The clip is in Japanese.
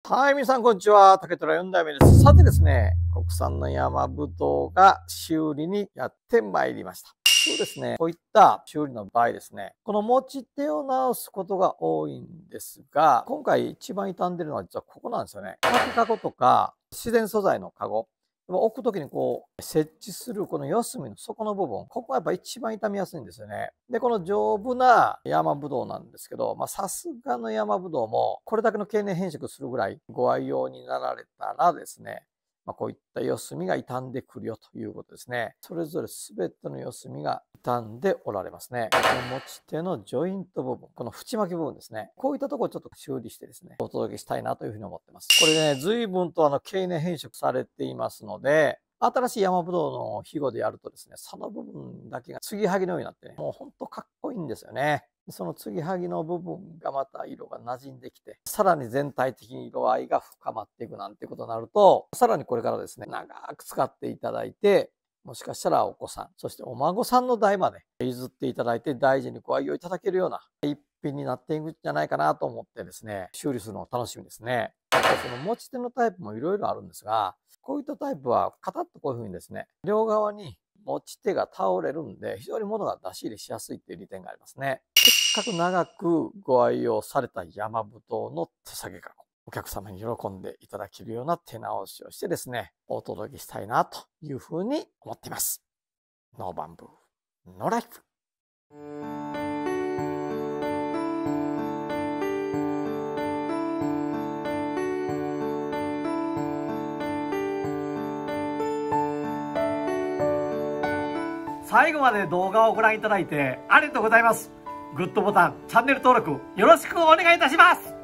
はい、皆さんこんにちは。竹虎4代目です。さてですね、国産の山ぶどうが修理にやってまいりました。そうですね、こういった修理の場合ですね、この持ち手を直すことが多いんですが、今回一番傷んでるのは実はここなんですよね。竹かごとか自然素材のかご。置くときにこう設置するこの四隅の底の部分、ここがやっぱ一番傷みやすいんですよね。で、この丈夫な山ぶどうなんですけど、さすがの山ぶどうもこれだけの経年変色するぐらいご愛用になられたらですね、こういった四隅が傷んでくるよということですね。それぞれ全ての四隅が傷んでおられますね。この持ち手のジョイント部分、この縁巻き部分ですね。こういったところをちょっと修理してですね、お届けしたいなというふうに思ってます。これね、随分と経年変色されていますので、新しい山ぶどうの肥後でやるとですね、その部分だけが継ぎはぎのようになってね、もうほんとかっこいいんですよね。その継ぎはぎの部分がまた色が馴染んできて、さらに全体的に色合いが深まっていくなんてことになると、さらにこれからですね、長く使っていただいて、もしかしたらお子さん、そしてお孫さんの代まで譲っていただいて大事にご愛用いただけるような一品になっていくんじゃないかなと思ってですね、修理するのを楽しみですね。その持ち手のタイプもいろいろあるんですが、こういったタイプはカタッとこういう風にですね、両側に持ち手が倒れるんで、非常に物が出し入れしやすいっていう利点がありますね。せっかく長くご愛用された山ぶどうの手提げかご。お客様に喜んでいただけるような手直しをしてですね、お届けしたいなというふうに思っています。ノーバンブー、ノーライフ。 最後まで動画をご覧いただいてありがとうございます。グッドボタン、チャンネル登録よろしくお願いいたします。